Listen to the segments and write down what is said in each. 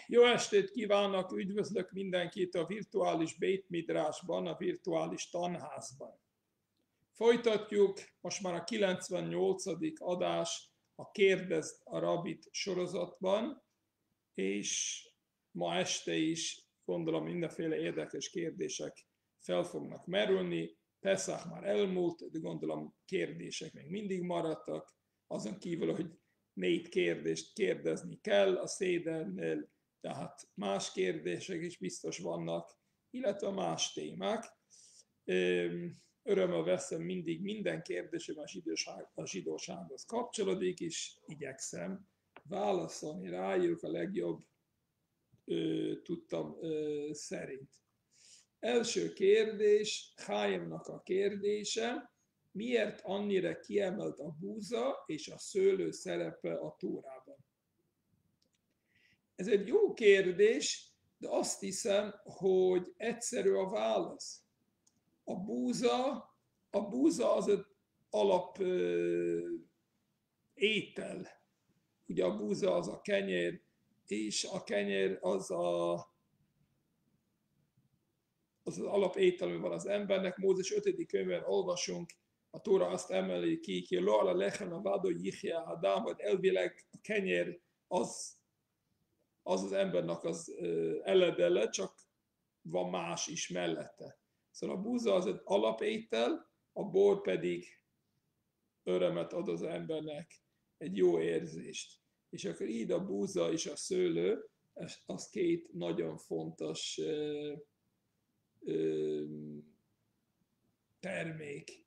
Jó estét kívánok, üdvözlök mindenkit a virtuális Beit Midrashban, a virtuális tanházban. Folytatjuk most már a 98. adás a Kérdezd a Rabbit sorozatban, és ma este is gondolom mindenféle érdekes kérdések fel fognak merülni. Peszach már elmúlt, de gondolom kérdések még mindig maradtak, azon kívül, hogy 4 kérdést kérdezni kell a szédernél, tehát más kérdések is biztos vannak, illetve más témák. Örömmel veszem mindig minden kérdésem a zsidósághoz kapcsolódik, és igyekszem válaszolni rájuk a legjobb tudtam szerint. Első kérdés, Chaimnak a kérdése, miért annyira kiemelt a búza és a szőlő szerepe a Tórában? Ez egy jó kérdés, de azt hiszem, hogy egyszerű a válasz. A búza az egy alap étel. Ugye a búza az a kenyér, és a kenyér az az alapétel, ami van az embernek. Mózes 5. könyvben olvasunk, a Tóra azt emeli ki, hogy lo ala lechem avado yichya adam, hogy elvileg a kenyér az embernek az eledele, csak van más is mellette. Szóval a búza az egy alapétel, a bor pedig örömet ad az embernek, egy jó érzést. És akkor így a búza és a szőlő, az 2 nagyon fontos termék.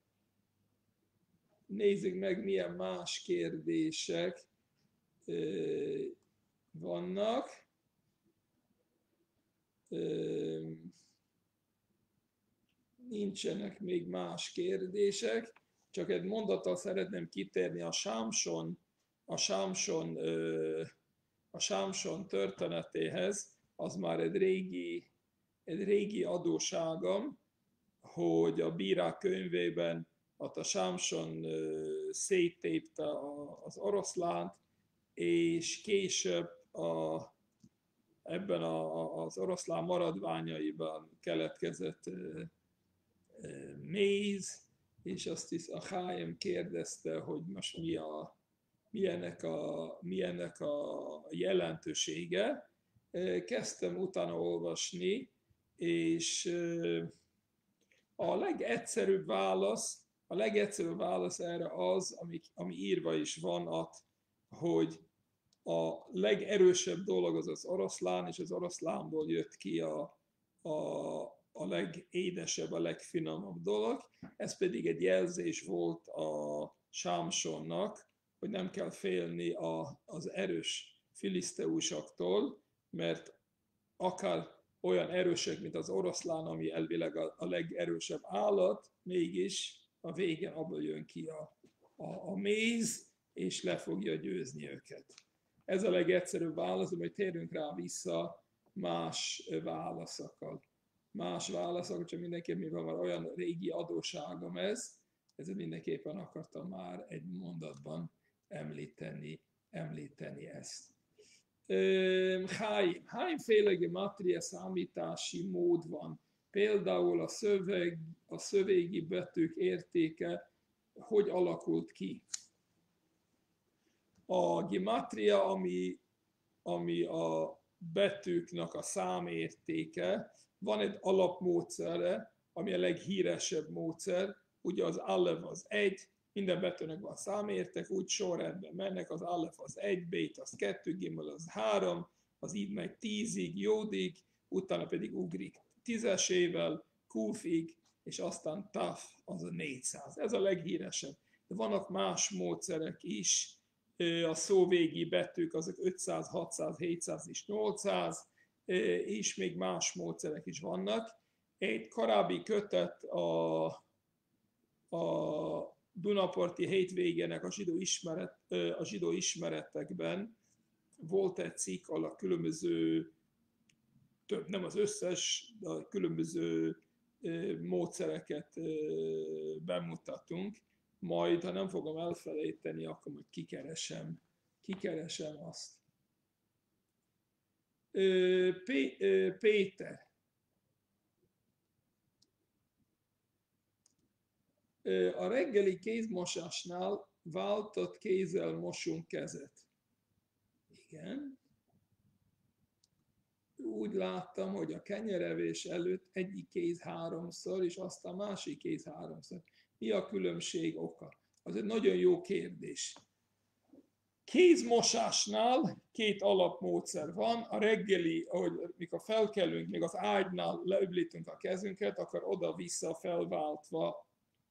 Nézzük meg, milyen más kérdések vannak. Nincsenek még más kérdések, csak egy mondattal szeretném kitérni a Sámson történetéhez. Az már egy régi adósságom, hogy a Bírák könyvében a Sámson széttépte az oroszlánt, és később ebben az oroszlán maradványaiban keletkezett méz, és azt hisz a Chaim kérdezte, hogy most milyennek a jelentősége. Kezdtem utána olvasni, és a legegyszerűbb válasz erre az, ami írva is van, hogy a legerősebb dolog az az oroszlán, és az oroszlánból jött ki a legédesebb, a legfinomabb dolog. Ez pedig egy jelzés volt a Sámsonnak, hogy nem kell félni az erős filiszteusoktól, mert akár olyan erősek, mint az oroszlán, ami elvileg a legerősebb állat, mégis a végén abból jön ki a méz, és le fogja győzni őket. Ez a legegyszerűbb válasz, hogy térjünk rá vissza más válaszokkal. Csak mindenképpen, mivel már olyan régi adósságom ezért mindenképpen akartam már egy mondatban említeni ezt. Hányféle gematria számítási mód van? Például a szövégi betűk értéke hogy alakult ki? A gematria, ami a betűknek a számértéke, van egy alapmódszere, ami a leghíresebb módszer, ugye az alef az 1, minden betűnek van számérték, úgy sorrendben mennek, az alef az 1, bét az 2, gimel az 3, az így meg 10-ig, jódig, utána pedig ugrik 10-esével, kúfig, és aztán taf az a 400. Ez a leghíresebb. De vannak más módszerek is, a szóvégi betűk azok 500, 600, 700 és 800, és még más módszerek is vannak. Egy korábbi kötet a Dunaparti hétvégének a zsidó ismeretekben volt egy cikk, ahol a különböző, nem az összes, de a különböző módszereket bemutatunk. Majd, ha nem fogom elfelejteni, akkor majd kikeresem azt. Péter. A reggeli kézmosásnál váltott kézzel mosunk kezet. Igen. Úgy láttam, hogy a kenyerevés előtt egyik kéz 3-szor, és aztán másik kéz 3-szor. Mi a különbség oka? Az egy nagyon jó kérdés. Kézmosásnál 2 alapmódszer van. A reggeli, ahogy mikor felkelünk, még az ágynál leöblítünk a kezünket, akkor oda-vissza felváltva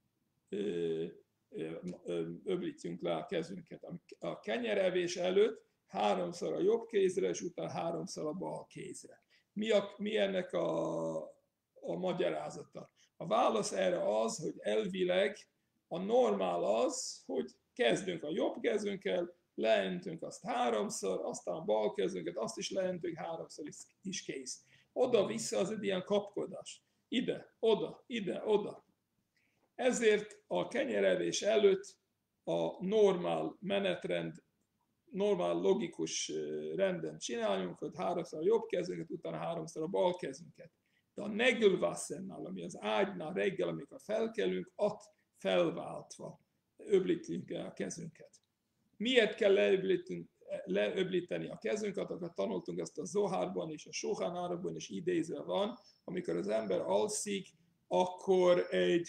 öblítjünk le a kezünket. A kenyerevés előtt 3-szor a jobb kézre, és utána 3-szor a bal kézre. Mi ennek a magyarázata? A válasz erre az, hogy elvileg a normál az, hogy kezdünk a jobb kezünkkel, leöntünk azt 3-szor, aztán a bal kezünket, azt is leöntünk 3-szor is kész. Oda-vissza az egy ilyen kapkodás. Ide, oda, ide, oda. Ezért a kenyerevés előtt a normál menetrend, normál logikus renden csináljunk, hogy 3-szor a jobb kezünket, utána 3-szor a bal kezünket. De a Nägelwassernál, ami az ágynál reggel, amikor felkelünk, ott felváltva öblítjünk el a kezünket. Miért kell leöblíteni a kezünket? Akkor tanultunk ezt a Zohárban és a Sohán Árokban is idézve van, amikor az ember alszik, akkor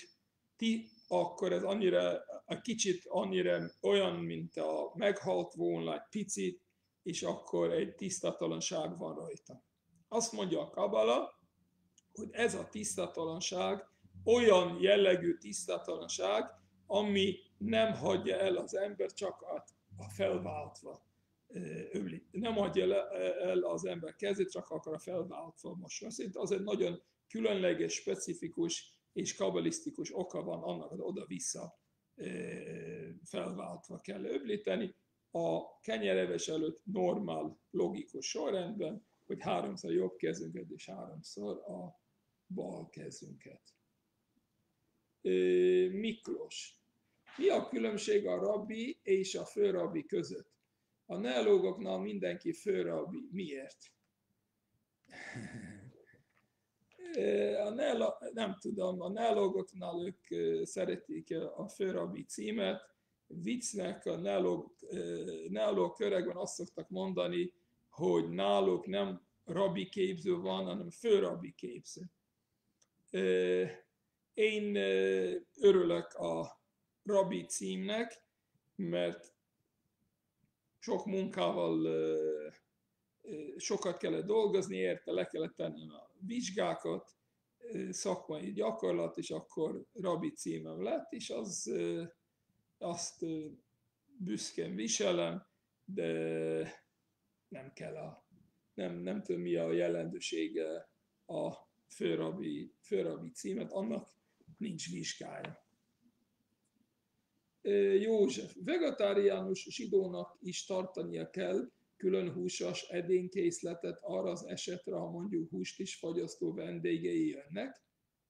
ez annyira, a kicsit annyira olyan, mint a meghalt volna egy picit, és akkor egy tisztatalanság van rajta. Azt mondja a Kabala, hogy ez a tisztatalanság olyan jellegű tisztatalanság, ami nem hagyja el az ember csak a felváltva öblít. Nem hagyja el az ember kezét, csak akar a felváltva mosni. Szerintem az egy nagyon különleges, specifikus és kabalisztikus oka van annak, hogy oda-vissza felváltva kell öblíteni. A kenyerevés előtt normál, logikus sorrendben, hogy 3-szor a jobb kezünket és 3-szor a bal kezünket. Miklós. Mi a különbség a rabbi és a főrabbi között? A neológoknál mindenki főrabbi. Miért? Nem tudom, a neológoknál ők szeretik a főrabbi címet. Viccnek a neológ köregben azt szoktak mondani, hogy náluk nem rabbi képző van, hanem főrabbi képző. Én örülök a rabbi címnek, mert sok munkával sokat kellett dolgozni érte, le kellett tenni a vizsgákat, szakmai gyakorlat, és akkor rabbi címem lett, és azt büszkén viselem, de nem kell nem tudom mi a jelentősége a főrabbi címet, annak nincs vizsgája. József, vegetáriánus zsidónak is tartania kell külön húsos edénykészletet arra az esetre, ha mondjuk húst is fogyasztó vendégei jönnek.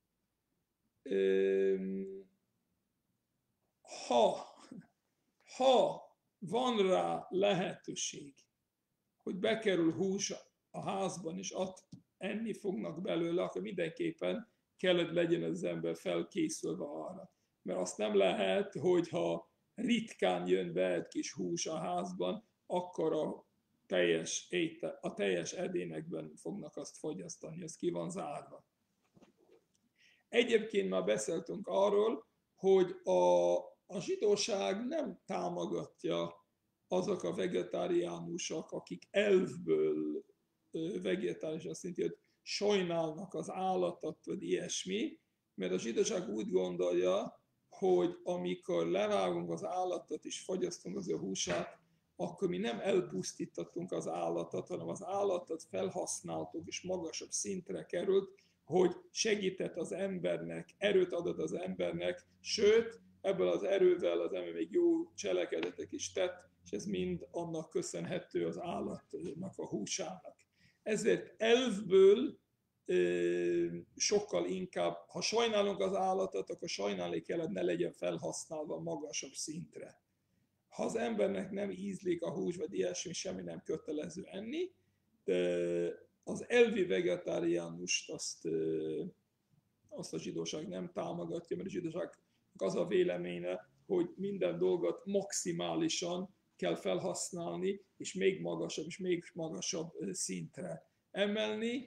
Ha van rá lehetőség, hogy bekerül hús a házban, és ott enni fognak belőle, akkor mindenképpen kellett legyen az ember felkészülve arra. Mert azt nem lehet, hogyha ritkán jön be egy kis hús a házban, akkor a teljes edényekben fognak azt fogyasztani, ez ki van zárva. Egyébként már beszéltünk arról, hogy a zsidóság nem támogatja azok a vegetáriánusok, akik elvből vegetáriánus, azt jelenti, hogy sajnálnak az állatot, vagy ilyesmi, mert a zsidóság úgy gondolja, hogy amikor levágunk az állatot és fogyasztunk az ő húsát, akkor mi nem elpusztítottunk az állatot, hanem az állatot felhasználtuk és magasabb szintre került, hogy segített az embernek, erőt adott az embernek, sőt, ebből az erővel az ember még jó cselekedetek is tett, és ez mind annak köszönhető az állatnak a húsának. Ezért elvből sokkal inkább, ha sajnálunk az állatot, akkor sajnálni kell, hogy ne legyen felhasználva magasabb szintre. Ha az embernek nem ízlik a hús, vagy ilyesmi, semmi nem kötelező enni, de az elvi vegetáriánust azt a zsidóság nem támogatja, mert a zsidóságnak az a véleménye, hogy minden dolgot maximálisan kell felhasználni, és még magasabb szintre emelni.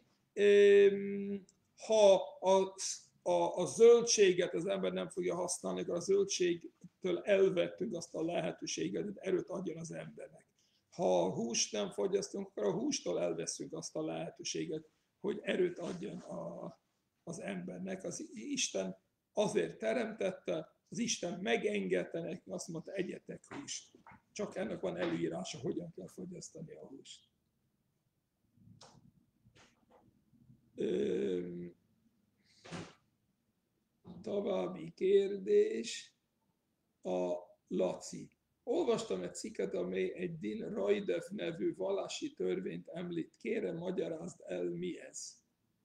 Ha a zöldséget az ember nem fogja használni, akkor a zöldségtől elvettünk azt a lehetőséget, hogy erőt adjon az embernek. Ha a húst nem fogyasztunk, akkor a hústól elveszünk azt a lehetőséget, hogy erőt adjon az embernek. Az Isten azért teremtette, az Isten megengedte neki, azt mondta, egyetek húst. Csak ennek van előírása, hogyan kell fogyasztani a húst. További kérdés a Laci. Olvastam egy cikket, amely egy Din Raidev nevű vallási törvényt említ. Kérem, magyarázd el, mi ez.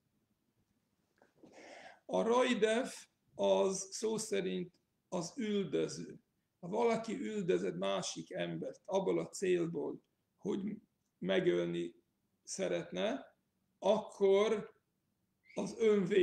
A Raidev az szó szerint az üldöző. Ha valaki üldöz egy másik embert abból a célból, hogy megölni szeretne, akkor az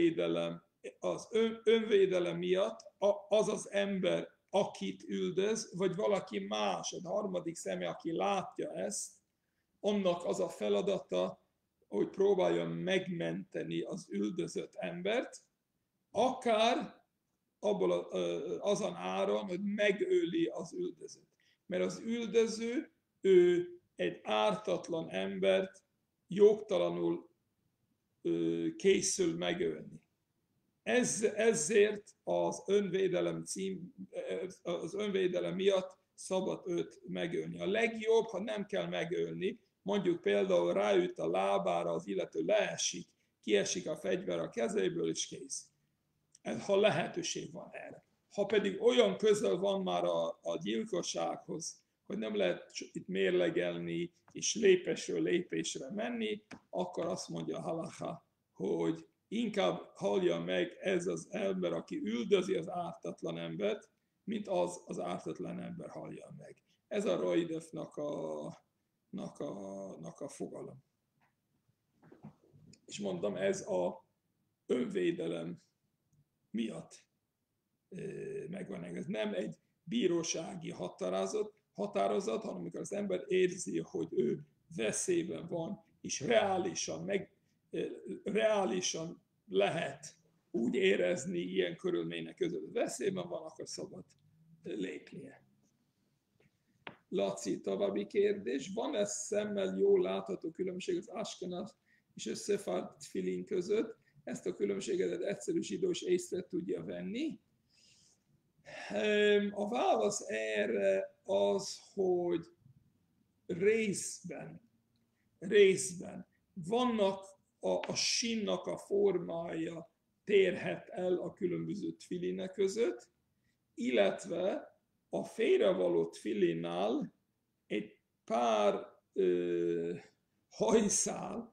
önvédelem miatt az az ember, akit üldöz, vagy valaki más, egy harmadik személy, aki látja ezt, annak az a feladata, hogy próbálja megmenteni az üldözött embert, akár abból azon áron, hogy megöli az üldözőt. Mert az üldöző, ő egy ártatlan embert jogtalanul készül megölni. Ezért az önvédelem miatt szabad őt megölni. A legjobb, ha nem kell megölni, mondjuk például ráüt a lábára, az illető leesik, kiesik a fegyver a kezéből, és kész. Ha lehetőség van erre. Ha pedig olyan közel van már a gyilkossághoz, hogy nem lehet itt mérlegelni, és lépésről lépésre menni, akkor azt mondja a halacha, hogy inkább halja meg ez az ember, aki üldözi az ártatlan embert, mint az ártatlan ember halja meg. Ez a Raidevnak a fogalom. És mondom, ez a önvédelem miatt megvan. Ez nem egy bírósági határozat, hanem amikor az ember érzi, hogy ő veszélyben van, és reálisan lehet úgy érezni ilyen körülmények között, veszélyben van, akkor szabad lépnie. Laci, további kérdés. Van-e szemmel jól látható különbség az Ashkenaz és a Szefárd tfilin között? Ezt a különbséget egy egyszerű zsidó is észre tudja venni. A válasz erre az, hogy részben vannak a sínnak a formája térhet el a különböző tfilinek között, illetve a félrevaló tfilinnál egy pár hajszál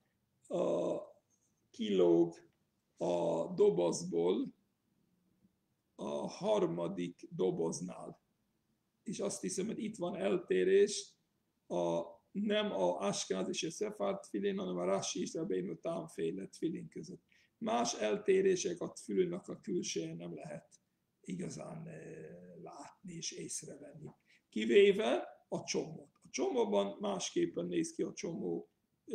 kilóg a dobozból a harmadik doboznál. És azt hiszem, hogy itt van eltérés, nem a Ashkenaz és a Szefárd tfilin, hanem a Rashi és a Rabbeinu Tam féle tfilin között. Más eltérések a tfilинnak a külsején nem lehet igazán látni és észrevenni. Kivéve a csomót. A csomóban másképpen néz ki a csomó,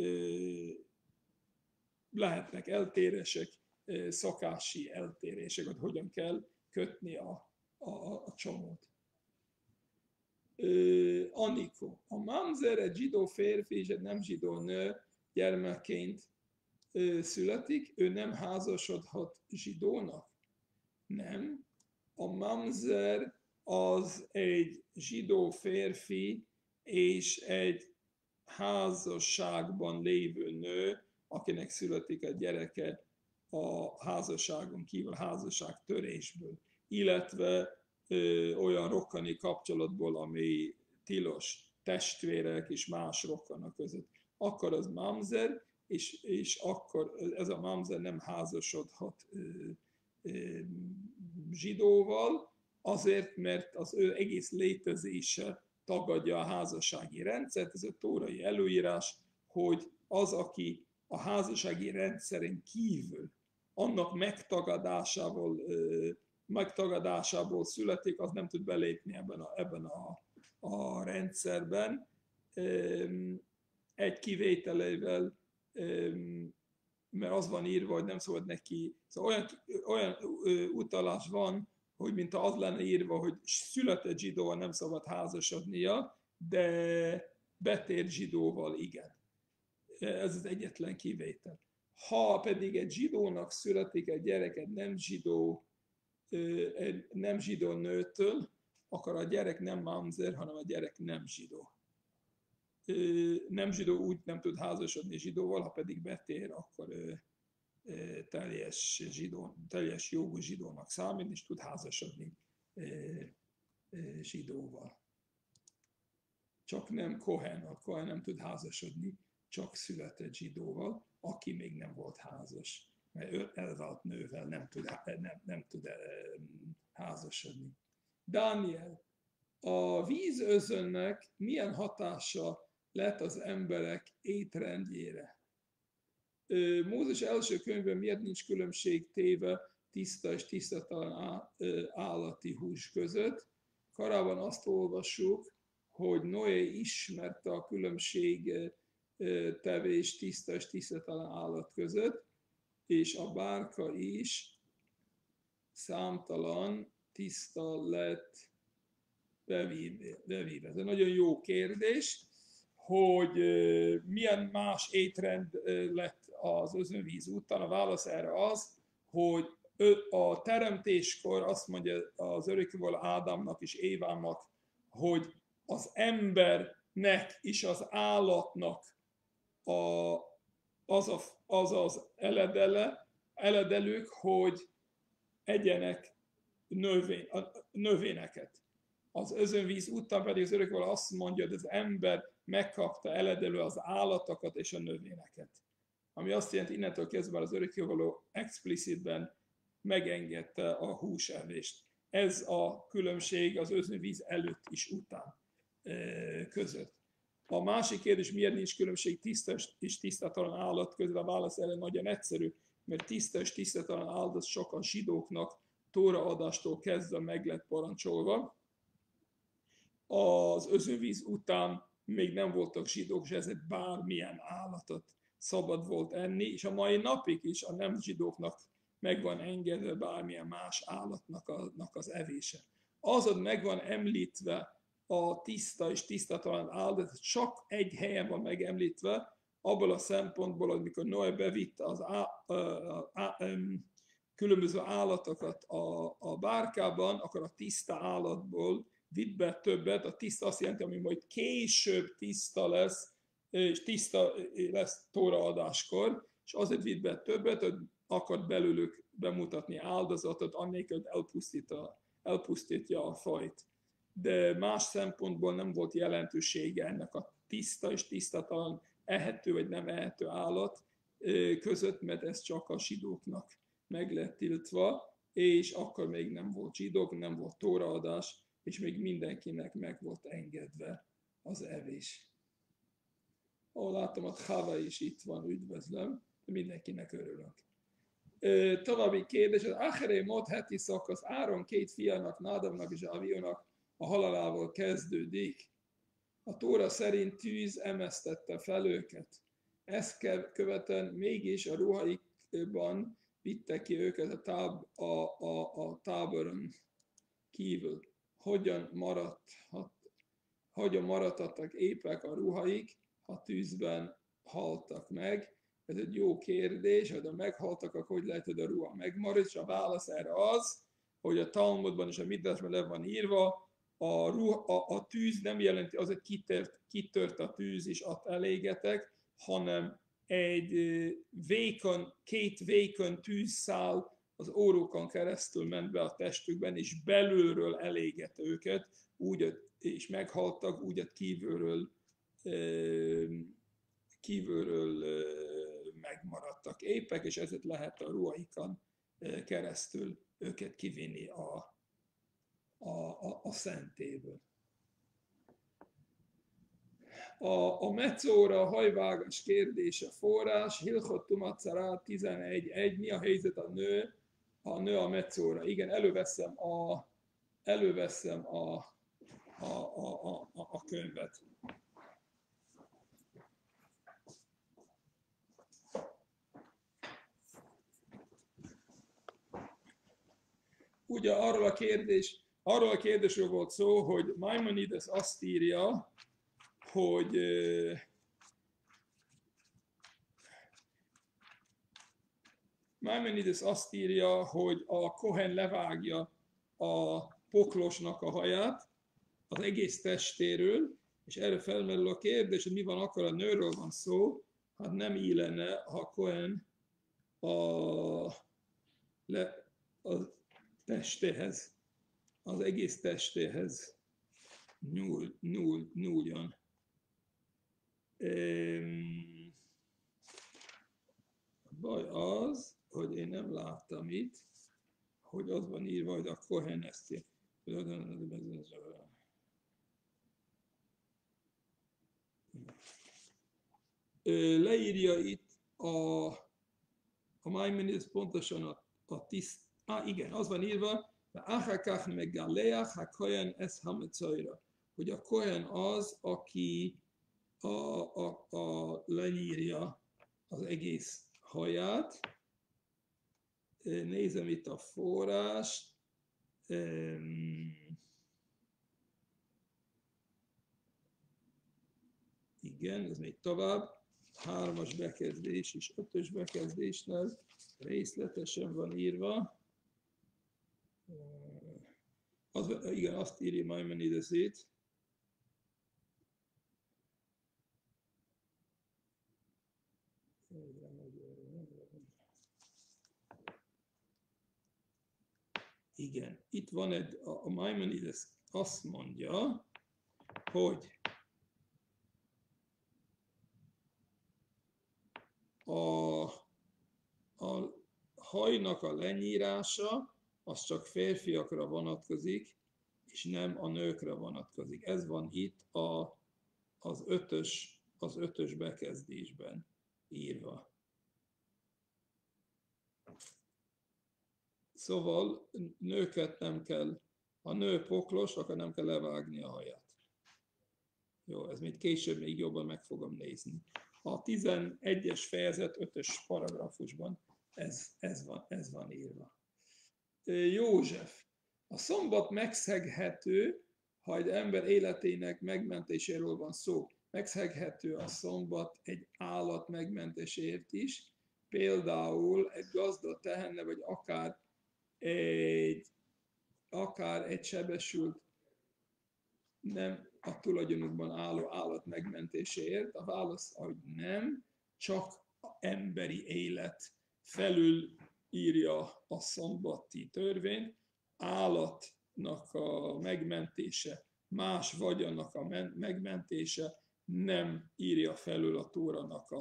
lehetnek eltérések, szakási eltérések, hogy hogyan kell kötni a csomót. Anikó, a mamzer egy zsidó férfi és egy nem zsidó nő gyermekként születik, ő nem házasodhat zsidónak? Nem. A mamzer az egy zsidó férfi és egy házasságban lévő nő, akinek születik a gyereke a házasságon kívül, házasságtörésből, illetve olyan rokkani kapcsolatból, ami tilos, testvérek és más rokkanok között. Akkor az mamzer, és akkor ez a mamzer nem házasodhat zsidóval, azért, mert az ő egész létezése tagadja a házassági rendszert, ez a tórai előírás, hogy az, aki a házassági rendszeren kívül, annak megtagadásából születik, az nem tud belépni ebben a rendszerben. Egy kivételével, mert az van írva, hogy nem szabad neki, szóval olyan utalás van, hogy mint az lenne írva, hogy született zsidóval nem szabad házasodnia, de betért zsidóval igen. Ez az egyetlen kivétel. Ha pedig egy zsidónak születik egy gyerek egy nem zsidó nőtől, akkor a gyerek nem mamzer, hanem a gyerek nem zsidó. Nem zsidó úgy nem tud házasodni zsidóval, ha pedig betér, akkor teljes jogú zsidónak számít, és tud házasodni zsidóval. Csak nem Kohen, a Kohen nem tud házasodni, csak született zsidóval, aki még nem volt házas, mert elvált nővel nem tud házasodni. Dániel, a vízözönnek milyen hatása lett az emberek étrendjére? Mózes első könyvben miért nincs különbség téve tiszta és tisztatalan állati hús között? Korábban azt olvassuk, hogy Noé ismerte a különbség tevés tiszta és tisztatalan állat között, és a bárka is számtalan tiszta lett bevíve. Ez egy nagyon jó kérdés, hogy milyen más étrend lett az özönvíz után. A válasz erre az, hogy a teremtéskor azt mondja az örökkévaló Ádámnak és Évának, hogy az embernek és az állatnak az eledelők, hogy egyenek növényeket. Az özönvíz után pedig az örökkévaló azt mondja, hogy az ember megkapta eledelő az állatokat és a növényeket. Ami azt jelenti, innentől kezdve az örökkévaló explicitben megengedte a húsevést. Ez a különbség az özönvíz előtt és után között. A másik kérdés, miért nincs különbség tiszta és tisztatalan állat között? A válasz erre nagyon egyszerű, mert tiszta és tisztatalan állat csak a zsidóknak tóraadástól kezdve meg lett parancsolva. Az özönvíz után még nem voltak zsidók, és ezért bármilyen állatot szabad volt enni, és a mai napig is a nem zsidóknak meg van engedve bármilyen más állatnak az evése. Azon meg van említve a tiszta és tisztatalan állat, csak egy helyen van megemlítve, abból a szempontból, hogy mikor Noé bevitte az különböző állatokat a bárkában, akkor a tiszta állatból vitt be többet. A tiszta azt jelenti, hogy majd később tiszta lesz, és tiszta lesz tóraadáskor, és azért vitt be többet, hogy akart belőlük bemutatni áldozatot, annélkül, hogy elpusztítja a fajt. De más szempontból nem volt jelentősége ennek a tiszta és tisztatalan ehető vagy nem ehető állat között, mert ez csak a zsidóknak meg lett tiltva, és akkor még nem volt zsidók, nem volt tóraadás, és még mindenkinek meg volt engedve az evés. Ahol látom, a Chava is itt van, üdvözlöm, mindenkinek örülök. További kérdés, az Achere Mod heti szakasz Áron két fiának, Nádavnak és Aviónak a halálával kezdődik. A Tóra szerint tűz emesztette fel őket. Ezt követően mégis a ruhaikban vitte ki őket a táboron kívül. Hogyan maradhattak épek a ruhaik, ha tűzben haltak meg? Ez egy jó kérdés, hogy ha meghaltak, akkor hogy lehet, hogy a ruha megmarad, és a válasz erre az, hogy a Talmudban és a Midrashban le van írva, a tűz nem jelenti az, hogy kitört a tűz és ott elégetek, hanem két vékony tűzszál az órókon keresztül ment be a testükben, és belülről elégett őket, úgy, és meghaltak, úgy, hogy kívülről megmaradtak épek, és ezért lehet a ruhaikon keresztül őket kivinni a szentéből. A mecóra, a hajvágás kérdése forrás, Hilchot Tumatzara 11.1, mi a helyzet a nő a mecóra. Igen, előveszem a könyvet. Ugye arról a kérdésről volt szó, hogy Maimonides azt írja, hogy Maimonides azt írja, hogy a Kohen levágja a poklosnak a haját az egész testéről, és erre felmerül a kérdés, hogy mi van akkor, a nőről van szó, hát nem illene, ha Kohen a testéhez, az egész testéhez nyúljon. A baj az, hogy én nem láttam itt, hogy az van írva, hogy a Kohen ezt leírja itt a Maimonides pontosan a tiszt. Igen, az van írva, hogy a Kohen az, aki lenyírja az egész haját. Nézem itt a forrást. Igen, ez még tovább. 3-as bekezdés és 5-ös bekezdésnél részletesen van írva. Igen, azt írja Maimonides itt. Igen, itt van a Maimonides azt mondja, hogy a hajnak a lenyírása az csak férfiakra vonatkozik, és nem a nőkre vonatkozik. Ez van itt az ötös bekezdésben írva. Szóval nőket nem kell, ha nő poklos, akkor nem kell levágni a haját. Jó, ez még később még jobban meg fogom nézni. A 11-es fejezet 5-ös paragrafusban ez van írva. József, a szombat megszeghető, ha egy ember életének megmentéséről van szó. Megszeghető a szombat egy állat megmentéséért is, például egy gazda tehenne, vagy akár egy sebesült, nem a tulajdonukban álló állat megmentéséért. A válasz, hogy nem, csak emberi élet felül írja a szombati törvényt, állatnak a megmentése, más vagyonnak a megmentése nem írja felül a Tórának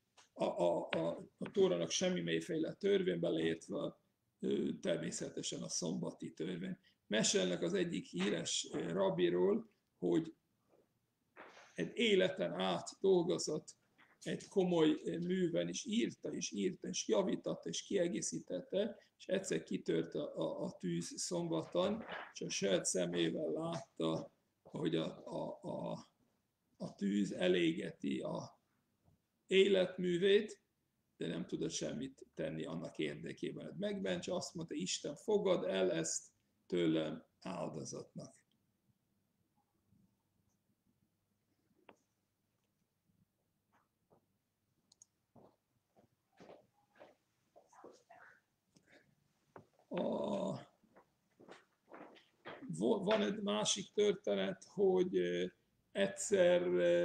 a Tórának semmiféle törvény, beleértve természetesen a szombati törvény. Mesélnek az egyik híres rabbiról, hogy egy életen át dolgozott egy komoly műven, és írta, és javította, és kiegészítette, és egyszer kitört a tűz szombaton, és a saját szemével látta, hogy a tűz elégeti a életművét, de nem tudott semmit tenni annak érdekében, hogy megmentse. Azt mondta, Isten, fogad el ezt tőlem áldozatnak. Van egy másik történet, hogy egyszer,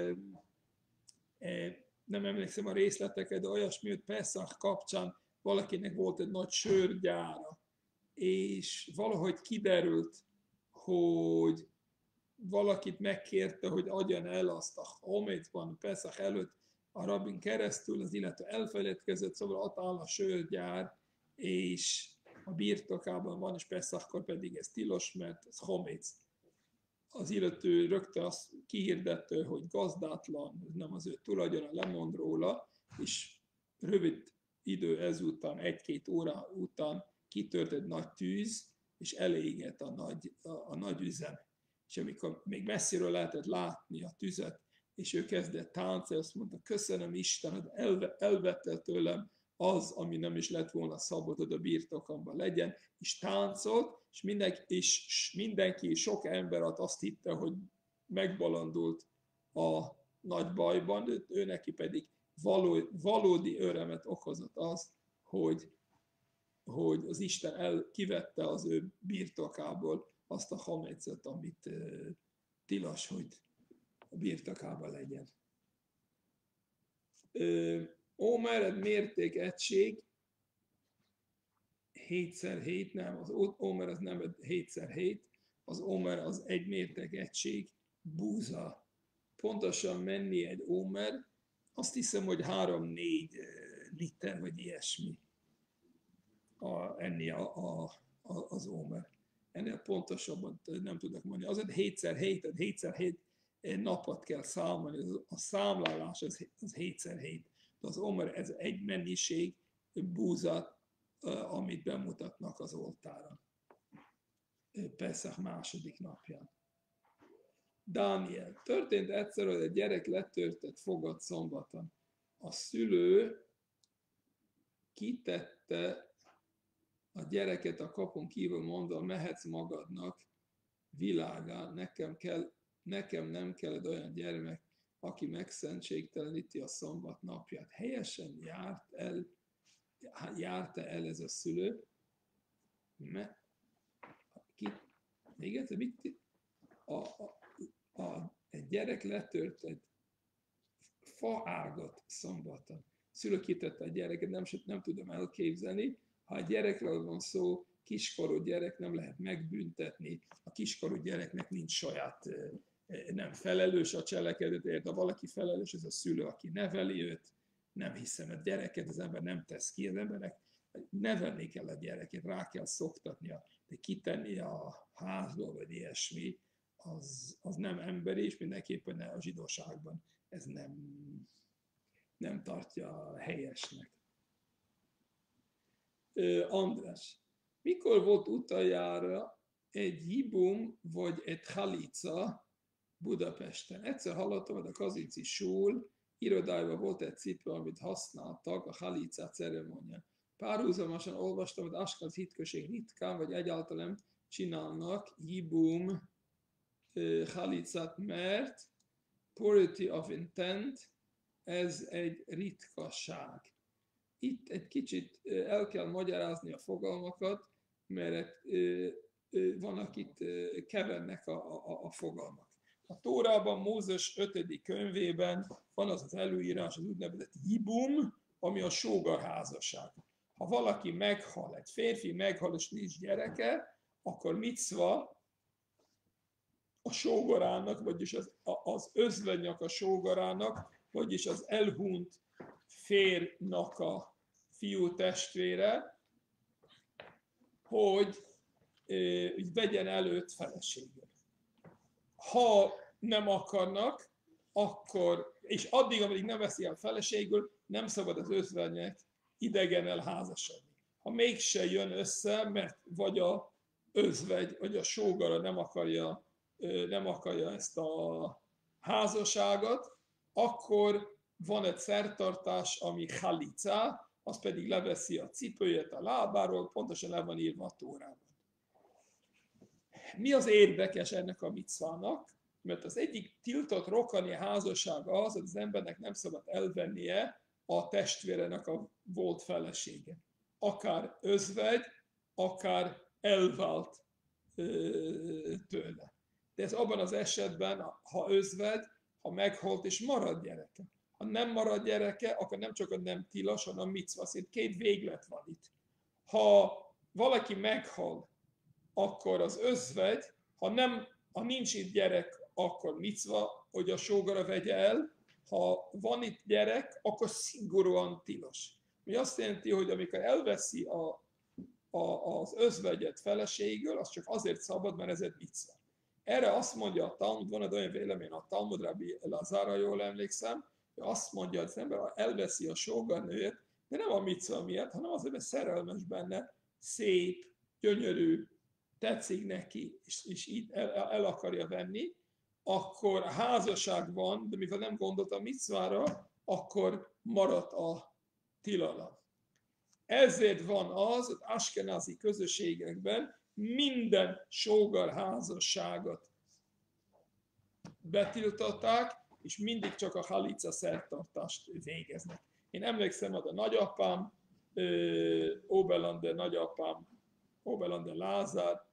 nem emlékszem a részleteket, de olyasmi, hogy Peszach kapcsán valakinek volt egy nagy sörgyára, és valahogy kiderült, hogy valakit megkérte, hogy adjan el azt a hométban Peszach előtt a rabbin keresztül, az illetve elfeledkezett, szóval ott áll a sörgyár, és a birtokában van, és Peszachkor pedig ez tilos, mert ez homéc. az illető rögtön azt kihirdette, hogy gazdátlan, nem az ő tulajdona, lemond róla, és rövid idő ezután, 1-2 óra után kitört egy nagy tűz, és elégett a nagy üzem. És amikor még messziről lehetett látni a tüzet, és ő kezdett táncolni, azt mondta, köszönöm Istened, elvette tőlem az, ami nem is lett volna szabadod a birtokomban legyen, és táncolt, és mindenki, sok ember azt hitte, hogy megbalandult a nagy bajban, ő neki pedig valódi örömet okozott az, hogy az Isten kivette az ő birtokából azt a hamecet, amit tilos, hogy a birtokában legyen. Ómer mérték egység, 7x7, nem, az ómer az nem 7x7, az ómer az egy mérték egység, búza. Pontosan mennyi egy ómer? Azt hiszem, hogy 3-4 liter, vagy ilyesmi enni az ómer. Ennél pontosabban nem tudok mondani. Azért 7x7 napot kell számolni, a számlálás az 7x7. De az ómer ez egy mennyiség búzat, amit bemutatnak az oltáron. Peszach második napján. Dániel. Történt egyszer, hogy egy gyerek letörtett fogad szombaton. A szülő kitette a gyereket a kapun kívül, mondva, mehetsz magadnak világá, nekem nem kellett olyan gyermek, aki megszentségteleníti a szombat napját. Helyesen járta el ez a szülő, még egyszer, egy gyerek letört egy faágat szombaton. Szülő kitette a gyereket, nem tudom elképzelni. Ha a gyerekről van szó, kiskorú gyerek, nem lehet megbüntetni. A kiskorú gyereknek nincs saját, nem felelős a cselekedetért, de valaki felelős, ez a szülő, aki neveli őt. Nem hiszem, a gyereket az ember nem tesz ki, az embernek nevelni kell a gyereket, rá kell szoktatnia, de kitenni a házból, vagy ilyesmi, az nem emberi, és mindenképpen a zsidóságban ez nem tartja helyesnek. András, mikor volt utoljára egy jibum vagy egy halica Budapesten? Egyszer hallottam, hogy a Kazinci Sól irodájában volt egy cipő, amit használtak a halica ceremónián. Párhuzamosan olvastam, hogy Askenaz hitközség ritkán, vagy egyáltalán csinálnak jibum halicát, mert purity of intent, ez egy ritkaság. Itt egy kicsit el kell magyarázni a fogalmakat, mert van, akit kevernek a fogalmak. A Tórában, Mózes 5. könyvében van az előírás, az úgynevezett jibum, ami a sógorházasság. Ha valaki meghal, egy férfi meghal és nincs gyereke, akkor micva a sógorának, vagyis az özvegynek a sógorának, vagyis az elhunyt férjnak a fiú testvére, hogy vegyen előtt feleségül. Ha nem akarnak, akkor, és addig, amíg nem veszi el feleségül, nem szabad az özvegynek idegennel házasodni. Ha mégse jön össze, mert vagy a özvegy, vagy a sógora nem akarja ezt a házasságot, akkor van egy szertartás, ami halica, az pedig leveszi a cipőjét a lábáról, pontosan le van írva a Tórában. Mi az érdekes ennek a micvának? Mert az egyik tiltott rokoni házasság az, hogy az embernek nem szabad elvennie a testvérenek a volt felesége. Akár özvegy, akár elvált tőle. De ez abban az esetben, ha özvegy, ha meghalt és marad gyereke. Ha nem marad gyereke, akkor nem csak nem tilos, hanem micva. Szóval 2 véglet van itt. Ha valaki meghal, akkor az özvegy, ha nincs itt gyerek, akkor micva, hogy a sógora vegye el. Ha van itt gyerek, akkor szigorúan tilos. Mi azt jelenti, hogy amikor elveszi az özvegyet feleségül, az csak azért szabad, mert ez egy micva. Erre azt mondja a Talmud, van egy olyan vélemény a Talmud, Rabbi Lazarra, jól emlékszem, hogy azt mondja, hogy az ember elveszi a sógornőjét, de nem a micva miatt, hanem azért, mert szerelmes benne, szép, gyönyörű, tetszik neki, és így el akarja venni, akkor házasság van, de mivel nem gondolt a micvára, akkor maradt a tilalom. Ezért van az askenázi közösségekben minden sógorházasságot betiltották, és mindig csak a halica szertartást végeznek. Én emlékszem, hogy a nagyapám, Oberlander nagyapám, Oberlander Lázár,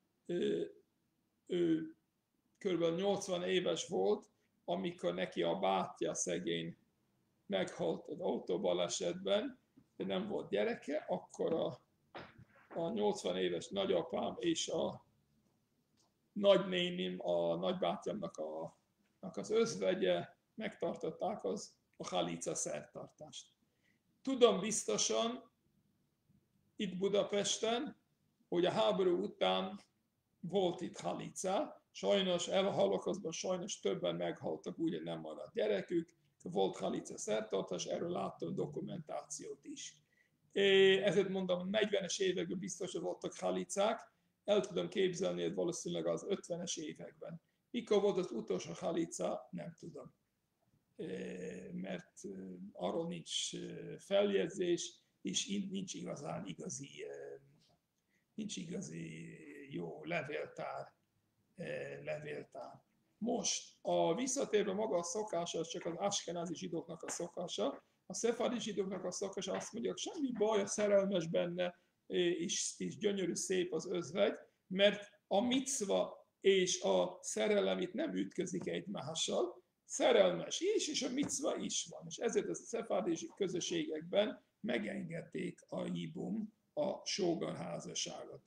ő kb. 80 éves volt, amikor neki a bátyja szegény meghalt az autóbalesetben, de nem volt gyereke, akkor a 80 éves nagyapám és a nagynénim, a nagybátyámnak az özvegye megtartották a halica szertartást. Tudom biztosan itt Budapesten, hogy a háború után volt itt halica, sajnos elhalokozban sajnos többen meghaltak, úgy, hogy nem maradt gyerekük, volt halica szertartás, erről láttam dokumentációt is. Ezért mondom, 40-es években biztos, hogy voltak halicák, el tudom képzelni, hogy valószínűleg az 50-es években. Mikor volt az utolsó halica, nem tudom. Mert arról nincs feljegyzés, és nincs igazi jó levéltár. Most a visszatérve maga a szokása, az csak az askenázi zsidóknak a szokása, a szefádi zsidóknak a szokása azt mondja, hogy semmi baj, a szerelmes benne, és gyönyörű szép az özvegy, mert a micva és a szerelem itt nem ütközik egymással, szerelmes is, és a micva is van. És ezért a szefádi közösségekben megengedték a jibum, a sógorházasságot.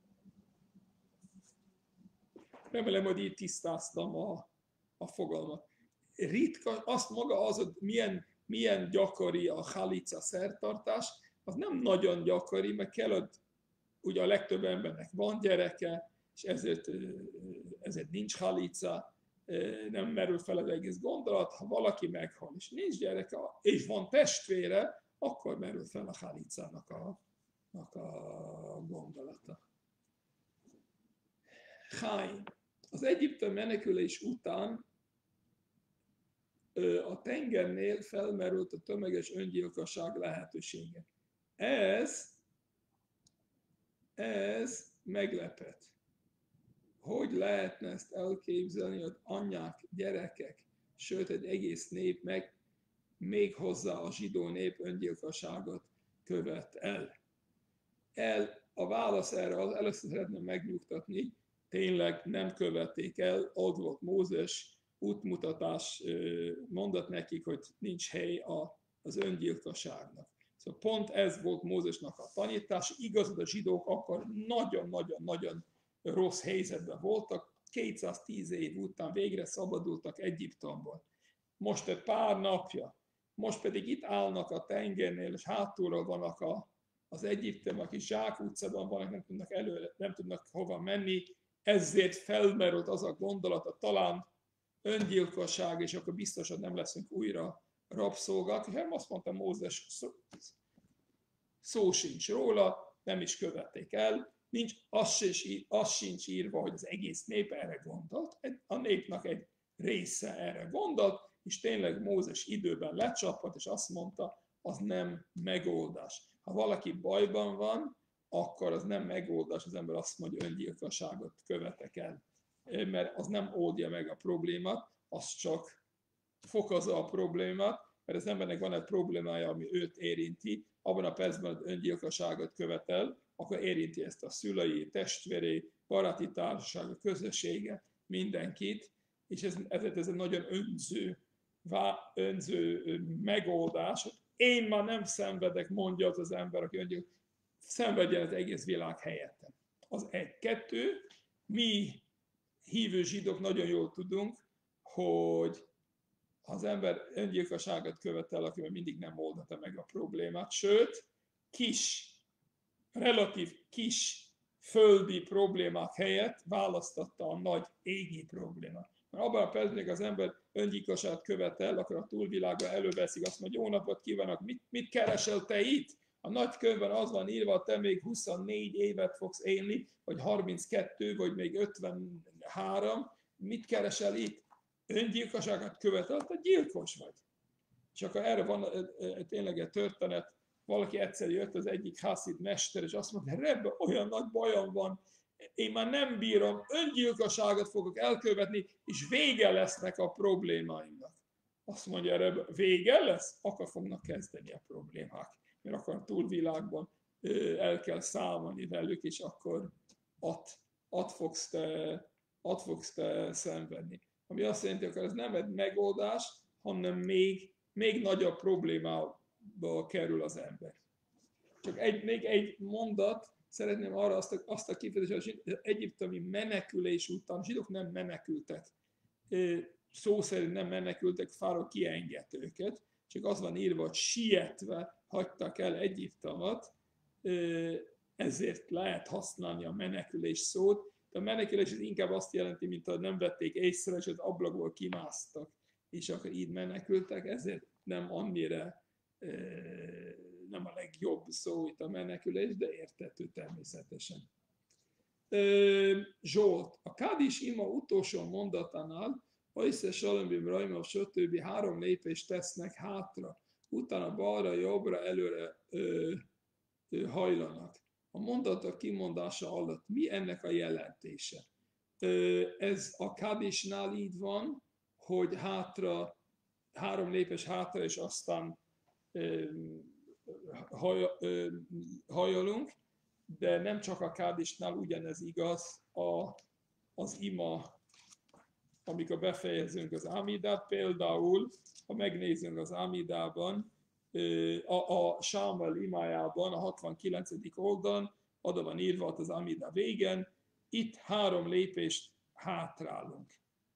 Remélem, hogy így tisztáztam a fogalmat. Ritka, azt maga az, hogy milyen gyakori a halica szertartás, az nem nagyon gyakori, mert kell, hogy ugye a legtöbb embernek van gyereke, és ezért nincs halica, nem merül fel az egész gondolat. Ha valaki meghal, és nincs gyereke, és van testvére, akkor merül fel a halicának a gondolata. Chaim. Az Egyiptom menekülés után a tengernél felmerült a tömeges öngyilkosság lehetősége. Ez meglepett. Hogy lehetne ezt elképzelni, hogy anyák, gyerekek, sőt egy egész nép még hozzá a zsidó nép öngyilkosságot követ el. A válasz erre az, először szeretném megnyugtatni, tényleg nem követték el, ott volt Mózes, útmutatás mondott nekik, hogy nincs hely az öngyilkosságnak. Szóval pont ez volt Mózesnak a tanítás, igaz, hogy a zsidók akkor nagyon-nagyon-nagyon rossz helyzetben voltak, 210 év után végre szabadultak Egyiptomból. Most egy pár napja, most pedig itt állnak a tengernél, és hátulról vannak az egyiptomiak, és zsákutcában vannak, nem tudnak hova menni, ezért felmerült az a gondolata, talán öngyilkosság, és akkor biztosan nem leszünk újra rabszolgák. És azt mondta Mózes, szó sincs róla, nem is követték el, az sincs írva, hogy az egész nép erre gondolt, a népnek egy része erre gondolt, és tényleg Mózes időben lecsapott, és azt mondta, az nem megoldás. Ha valaki bajban van, akkor az nem megoldás, az ember azt mondja, öngyilkosságot követek el. Mert az nem oldja meg a problémát, az csak fokozza a problémát, mert az embernek van egy problémája, ami őt érinti, abban a percben az öngyilkosságot követel, akkor érinti ezt a szülei, testvérei, baráti társaság, a közössége, mindenkit, és ez egy nagyon önző megoldás. Én már nem szenvedek, mondja az ember, aki mondja, szenvedjen az egész világ helyettem. Az egy. Kettő, mi hívő zsidók nagyon jól tudunk, hogy ha az ember öngyilkosságot követel, akkor mindig nem oldata meg a problémát. Sőt, relatív kis földi problémák helyett választotta a nagy égi problémát. Mert abban a percben, az ember öngyilkosságot követel, akkor a túlvilágban előveszik, azt mondja, jó napot kívánok, mit keresel te itt? A nagy könyvben az van írva, te még 24 évet fogsz élni, vagy 32, vagy még 53, mit keresel itt? Öngyilkosságot követel, te gyilkos vagy. És akkor erre van tényleg egy történet, valaki egyszer jött, az egyik haszid mester, és azt mondta, Rebbe, olyan nagy bajom van, én már nem bírom, öngyilkosságot fogok elkövetni, és vége lesznek a problémáimnak. Azt mondja Rebbe, vége lesz? Akkor fognak kezdeni a problémák, mert akkor a túlvilágban el kell számolni velük, és akkor ott fogsz te szenvedni. Ami azt jelenti, hogy ez nem egy megoldás, hanem még nagyobb problémába kerül az ember. Csak még egy mondat, szeretném arra azt a kifejezést, hogy az egyiptomi menekülés után, a zsidók nem menekültek, szó szerint nem menekültek, Fáraó kiengedte őket, csak az van írva, hogy sietve hagytak el Egyiptomot, ezért lehet használni a menekülés szót, de a menekülés inkább azt jelenti, mint hogy nem vették észre, és az ablakból kimásztak, és akkor így menekültek, ezért nem annyira nem a legjobb szó itt a menekülés, de érthető természetesen. Zsolt, a Kádis ima utolsó mondatánál, Ajsze Salembim Rajmov, stb. 3 lépést tesznek hátra, utána balra, jobbra, előre hajlanak. A mondatok kimondása alatt mi ennek a jelentése? Ez a Kádisnál így van, hogy hátra, 3 lépés hátra, és aztán hajolunk, de nem csak a Kádisnál ugyanez igaz, az ima, amikor befejezünk az Amidát, például, ha megnézzünk az Amidában, a Sámuel imájában, a 69. oldalon, oda van írva az Amida végen, itt 3 lépést hátrálunk.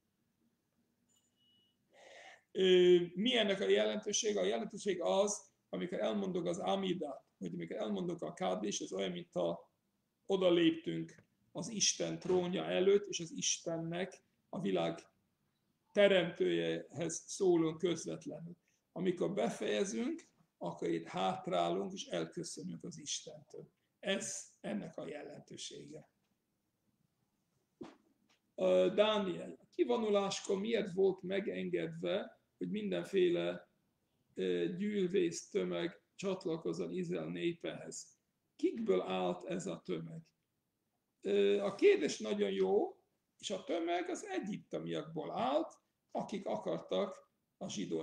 Mi ennek a jelentősége? A jelentőség az, amikor elmondok az Amidát, vagy amikor elmondok a Kádis, ez olyan, mint ha oda léptünk az Isten trónja előtt, és az Istennek, a világ teremtőjehez szólunk közvetlenül. Amikor befejezünk, akkor itt hátrálunk, és elköszönünk az Istentől. Ez ennek a jelentősége. Dániel, a kivonuláskor miért volt megengedve, hogy mindenféle gyűlvész tömeg csatlakozzon Izrael népehez? Kikből állt ez a tömeg? A kérdés nagyon jó, és a tömeg az egyiptomiakból állt, akik akartak a zsidó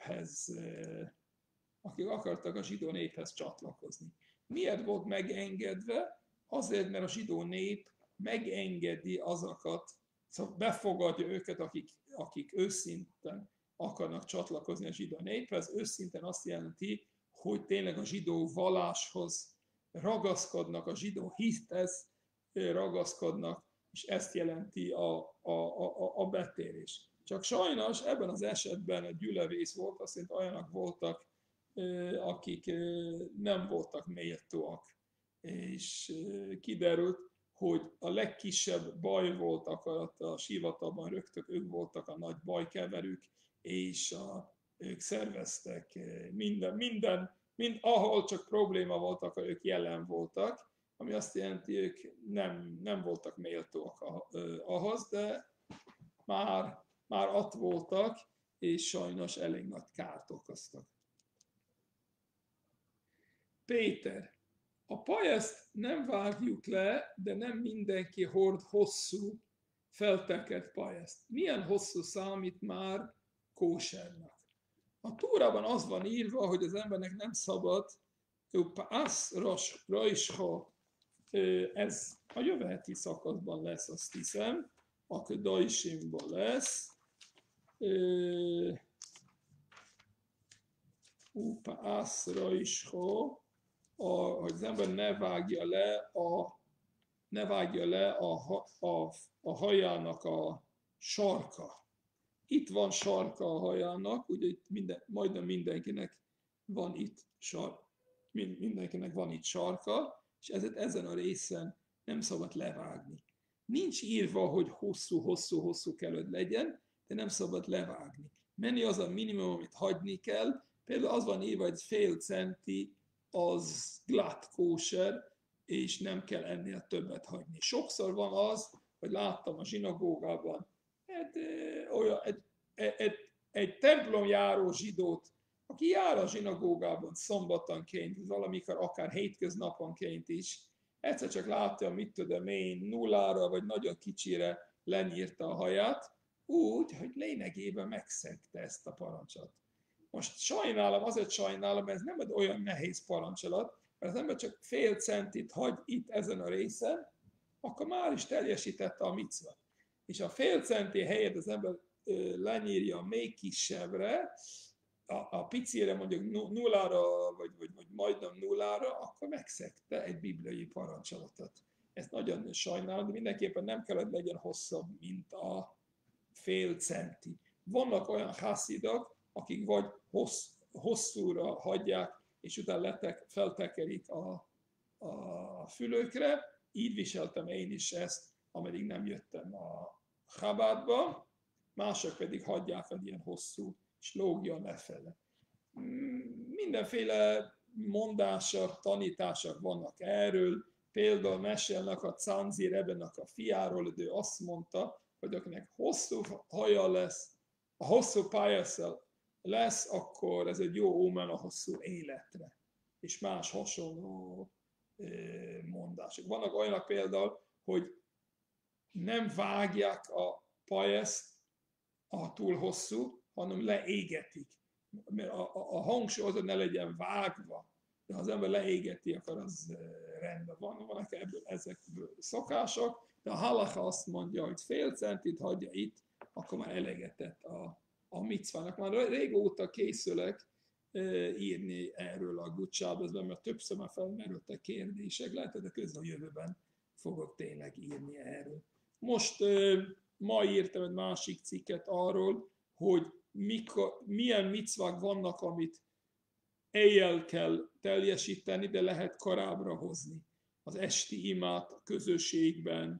néphez csatlakozni. Miért volt megengedve? Azért, mert a zsidó nép megengedi azokat, szóval befogadja őket, akik őszintén akarnak csatlakozni a zsidó néphez. Őszintén azt jelenti, hogy tényleg a zsidó valláshoz ragaszkodnak, a zsidó hithez ragaszkodnak, és ezt jelenti a betérés. Csak sajnos ebben az esetben a gyülevész volt, azt jelenti olyanok voltak, akik nem voltak méltóak, és kiderült, hogy a legkisebb baj volt a sivatagban, rögtön ők voltak a nagy bajkeverők, és ők szerveztek ahol csak probléma volt, akkor ők jelen voltak, ami azt jelenti, ők nem voltak méltóak ahhoz, de már ott voltak, és sajnos elég nagy kárt okoztak. Péter, a pajaszt nem vágjuk le, de nem mindenki hord hosszú, feltekert pajaszt. Milyen hosszú számít már kósernak? A Tórában az van írva, hogy az embernek nem szabad, ez a jövő heti szakaszban lesz, azt hiszem, akkor Daisimban lesz. Hogy az ember ne vágja le a hajának a sarka. Itt van sarka a hajának, ugye majdnem mindenkinek van itt sarka, és ezért ezen a részen nem szabad levágni. Nincs írva, hogy hosszú kellett legyen, de nem szabad levágni. Mennyi az a minimum, amit hagyni kell? Például az van írva, hogy fél centi az glatt kóser, és nem kell ennél többet hagyni. Sokszor van az, hogy láttam a zsinagógában egy templomjáró zsidót, aki jár a zsinagógában szombatonként, valamikor akár hétköznaponként is, egyszer csak látta, mit tudom én, nullára vagy nagyon kicsire lenyírta a haját, úgy, hogy lényegében megszegte ezt a parancsot. Most sajnálom, azért sajnálom, mert ez nem egy olyan nehéz parancsolat, mert az ember csak fél centit hagy itt ezen a részen, akkor már is teljesítette a micva. És a fél centi helyett az ember lenyírja még kisebbre, a picire mondjuk nullára, vagy majdnem nullára, akkor megszegte egy bibliai parancsolatot. Ezt nagyon sajnálom, de mindenképpen nem kell, hogy legyen hosszabb, mint a fél centi. Vannak olyan haszidok, akik vagy hosszúra hagyják, és utána feltekerik a fülökre. Így viseltem én is ezt, ameddig nem jöttem a Chabádba, mások pedig hagyják egy ilyen hosszú, és lógjon lefele. Mindenféle mondások, tanítások vannak erről, például mesélnek a Canzi Rebenek a fiáról, ő azt mondta, hogy akinek hosszú haja lesz, a hosszú pályasza lesz, akkor ez egy jó ómen a hosszú életre, és más hasonló mondások. Vannak olyanok például, hogy nem vágják a pajaszt, a túl hosszú, hanem leégetik. Mert a hangsúly az, hogy ne legyen vágva, de ha az ember leégeti, akkor az rendben van. Vannak ezekből szokások, de a halacha azt mondja, hogy fél centit hagyja itt, akkor már elegetett a micvának. Már régóta készülök írni erről a Gutsábezben, mert többször már felmerültek kérdések, lehet, hogy a közeljövőben fogok tényleg írni erről. Most ma írtam egy másik cikket arról, hogy milyen micvák vannak, amit éjjel kell teljesíteni, de lehet korábbra hozni. Az esti imát a közösségben,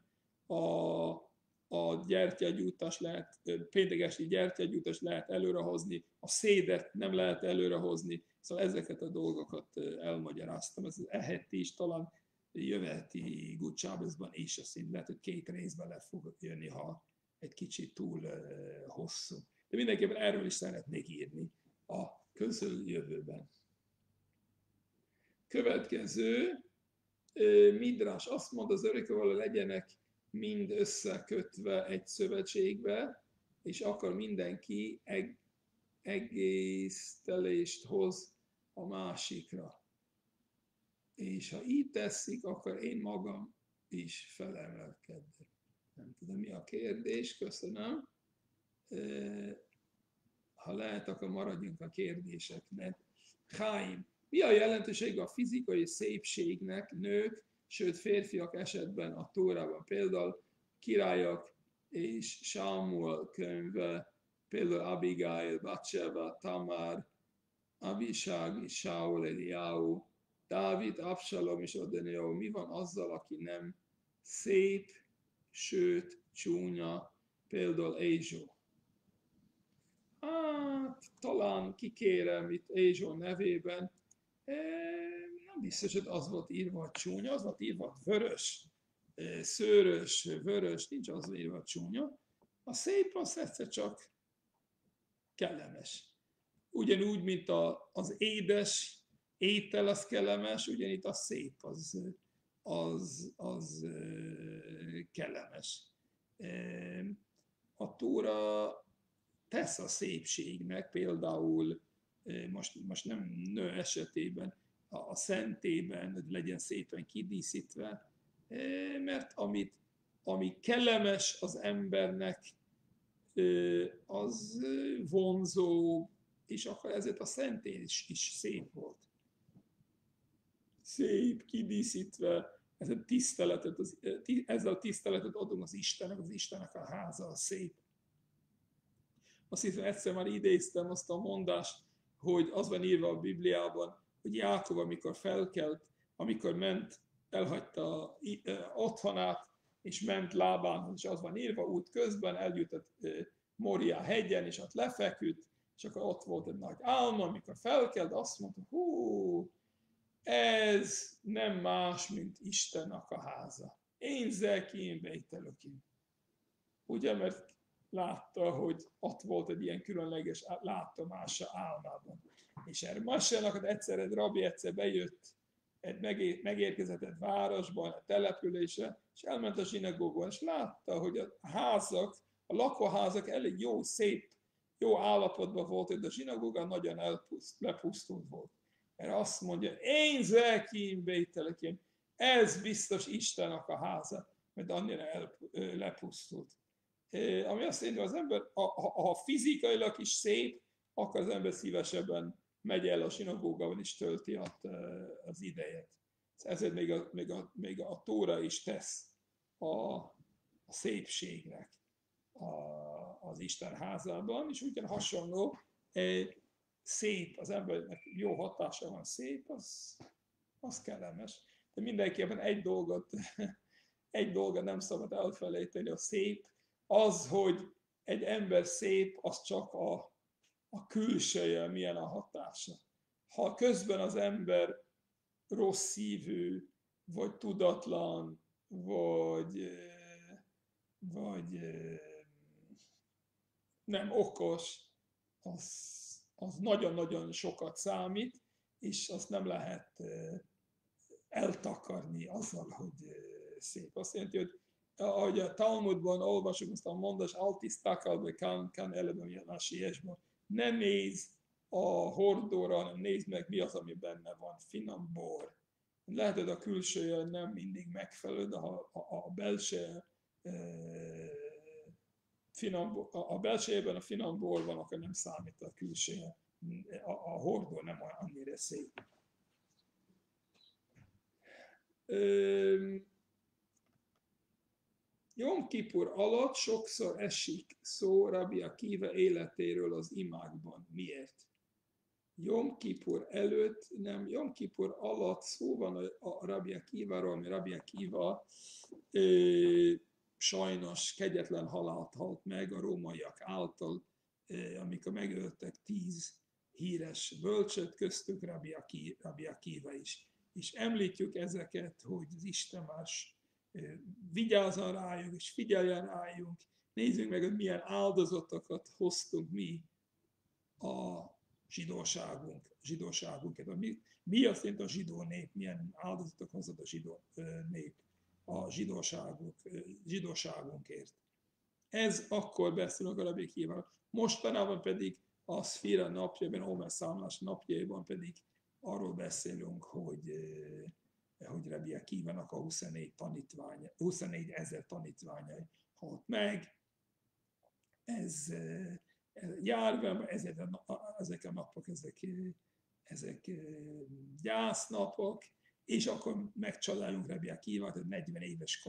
a gyertyagyújtást lehet, péntek esti gyertyagyújtást lehet előrehozni, a szédert nem lehet előrehozni, szóval ezeket a dolgokat elmagyaráztam. Ez az eheti is talán jövőheti Gutsábezban is, azt hiszem, lehet, hogy 2 részben le fog jönni, ha egy kicsit túl hosszú. De mindenképpen erről is szeretnék írni a közeljövőben. Következő, Midrás azt mondta, az örökkévaló legyenek mind összekötve egy szövetségbe, és akkor mindenki egésztelést hoz a másikra. És ha így teszik, akkor én magam is felemelkedek. Nem tudom, mi a kérdés, köszönöm. Ha lehet, akkor maradjunk a kérdéseknek. Chaim, mi a jelentősége a fizikai szépségnek nők, sőt férfiak esetben a Tórában? Például Királyok és Sámuel könyve, például Abigail, Batseba, Tamár, Abishag, Saul, Eliáhu, Dávid, Absalom és Adonió. Mi van azzal, aki nem szép, sőt csúnya, például Ézsó? Hát, talán kikérem itt Ézsó nevében, nem biztos, hogy az volt írva, hogy csúnya, az volt írva, hogy vörös, szőrös, vörös, nincs az írva, hogy csúnya. A szép az egyszer csak kellemes. Ugyanúgy, mint az édes étel, az kellemes, ugyanitt a szép, az kellemes. A Tóra tesz a szépségnek, például most nem nő esetében, a szentében, hogy legyen szépen kidíszítve, mert ami kellemes az embernek, az vonzó, és akkor ezért a szentén is szép volt. Szép, kidíszítve, ezzel a tiszteletet adunk az Istennek a háza, a szép. Azt hiszem, egyszer már idéztem azt a mondást, hogy az van írva a Bibliában, hogy Jákob, amikor felkelt, amikor ment elhagyta otthonát, és ment Lábánhoz, és az van írva, út közben eljutott Moria hegyen, és ott lefeküdt, és akkor ott volt egy nagy álma, amikor felkelt, azt mondta, hú, ez nem más, mint Istennek a háza. Én zekim bejtelökim. Ugye, mert látta, hogy ott volt egy ilyen különleges látomása álmában. És erre mesélnek, egyszer egy rabbi egyszer bejött, megérkezett egy városban, egy településre, és elment a zsinagógban, és látta, hogy a házak, a lakóházak elég jó, szép, jó állapotban volt, hogy a zsinagóga nagyon lepusztult volt. Erre azt mondja, én zekim bejtelekim, ez biztos Istennek a háza, mert annyira lepusztult. Ami azt jelenti, hogy az ember, ha fizikailag is szép, akkor az ember szívesebben megy el a zsinagógában és tölti az idejét. Ezért még a Tóra is tesz a szépségnek az Isten házában, és ugyan hasonló, szép, az embernek jó hatása van, szép, az kellemes. De mindenképpen egy dolgot nem szabad elfelejteni, a szép, az, hogy egy ember szép, az csak a külseje, milyen a hatása. Ha közben az ember rossz szívű, vagy tudatlan, vagy nem okos, az nagyon-nagyon sokat számít, és azt nem lehet eltakarni azzal, hogy szép. Azt jelenti, hogy ahogy a Talmudban olvasjuk azt a mondás, altis takalbe kan eleben jelásíjesban. Ne nézz a hordóra, hanem nézd meg, mi az, ami benne van, finom bor. Lehet, hogy a külsője nem mindig megfelelő, de ha a belsejében a finom bor van, akkor nem számít a külsője. A hordó nem annyira szép. Jom Kipur alatt sokszor esik szó Rabbi Akiva életéről az imákban. Miért? Jom Kipur előtt, nem, Jom Kipur alatt szó van a Rabbi Akiváról, ami Rabbi Akiva sajnos kegyetlen halált halt meg a rómaiak által, amikor megöltek 10 híres bölcsöt, köztük Rabbi Akiva is. És említjük ezeket, hogy az Isten más vigyázzon rájuk, és figyeljen rájuk. Nézzük meg, hogy milyen áldozatokat hoztunk mi a zsidóságunkért. Mi azt jelenti a zsidó nép, milyen áldozatok hozott a zsidó nép a zsidóságunkért. Ez akkor beszélünk a Rabbi Akiváról. Mostanában pedig a Szfira napjában, Omer számlás napjaiban pedig arról beszélünk, hogy Rabbi Akivának a 24 000 tanítványai halt meg. Ez járványban, ezek a napok, ezek gyásznapok, és akkor megcsaláljunk Rabbi Akivát, hogy 40 éves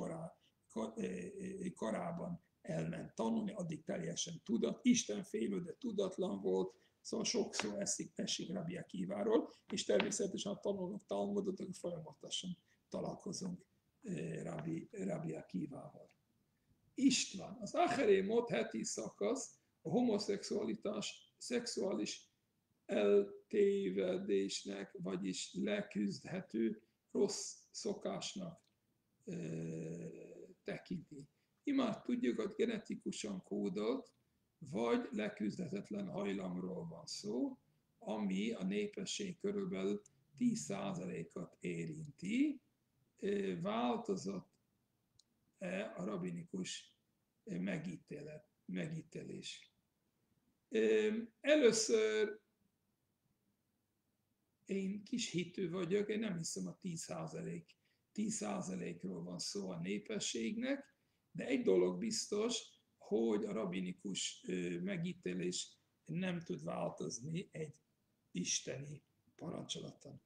korában elment tanulni, addig teljesen istenfélő, de tudatlan volt, szóval sokszor esik Rabbi Akiváról, és természetesen a tanulók Talmudot, akkor folyamatosan találkozunk Rabbi Akivával. István, az Acheré Mot heti szakasz a homoszexualitás szexuális eltévedésnek, vagyis leküzdhető rossz szokásnak tekinti. Imád tudjuk, hogy genetikusan kódolt, vagy leküzdhetetlen hajlamról van szó, ami a népesség körülbelül 10%-at érinti. Változott-e a rabinikus megítélés? Először én kis hitű vagyok, én nem hiszem a 10%-ról van szó a népességnek, de egy dolog biztos, hogy a rabinikus megítélés nem tud változni egy isteni parancsolaton.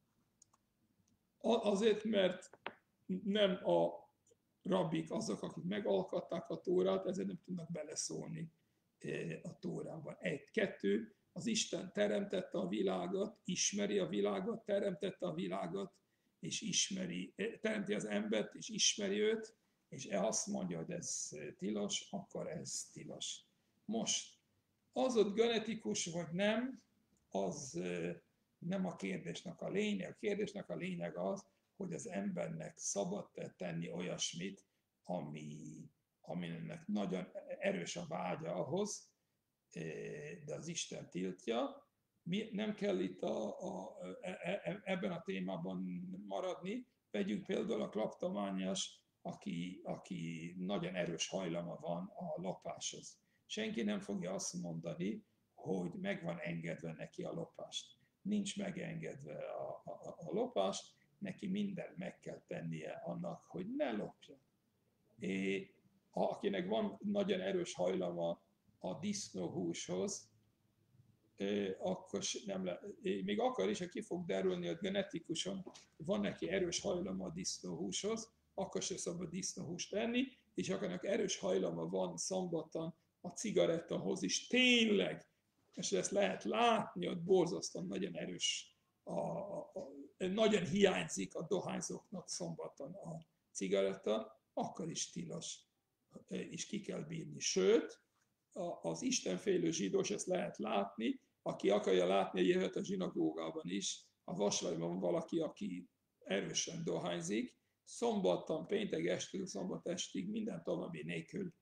Azért, mert nem a rabbik azok, akik megalkották a Tórát, ezért nem tudnak beleszólni a Tórában. 1-2, az Isten teremtette a világot, ismeri a világot, teremtette a világot, és ismeri, teremti az embert, és ismeri őt, és azt mondja, hogy ez tilos, akkor ez tilos. Most, az ott genetikus vagy nem, az nem a kérdésnek a lényeg. A kérdésnek a lényeg az, hogy az embernek szabad tenni olyasmit, aminek nagyon erős a vágya ahhoz, de az Isten tiltja. Nem kell itt ebben a témában maradni. Vegyünk például a kleptomániás, aki nagyon erős hajlama van a lopáshoz. Senki nem fogja azt mondani, hogy meg van engedve neki a lopást. Nincs megengedve a lopást, neki mindent meg kell tennie annak, hogy ne lopjon. Akinek van nagyon erős hajlama a disznóhúshoz, akkor nem még akar is, ha ki fog derülni, hogy genetikusan van neki erős hajlama a disznóhúshoz, akkor se szabad disznóhúst tenni, és akinek erős hajlama van szombaton a cigarettahoz is tényleg, és ezt lehet látni, hogy borzasztóan nagyon erős, nagyon hiányzik a dohányzóknak szombaton a cigaretta, akkor is tilos, és ki kell bírni. Sőt, az istenfélő zsidós, ezt lehet látni, aki akarja látni, jöhet a zsinagógában is, a vasványban van valaki, aki erősen dohányzik, szombaton, péntek estig, szombat estig, minden további nélkül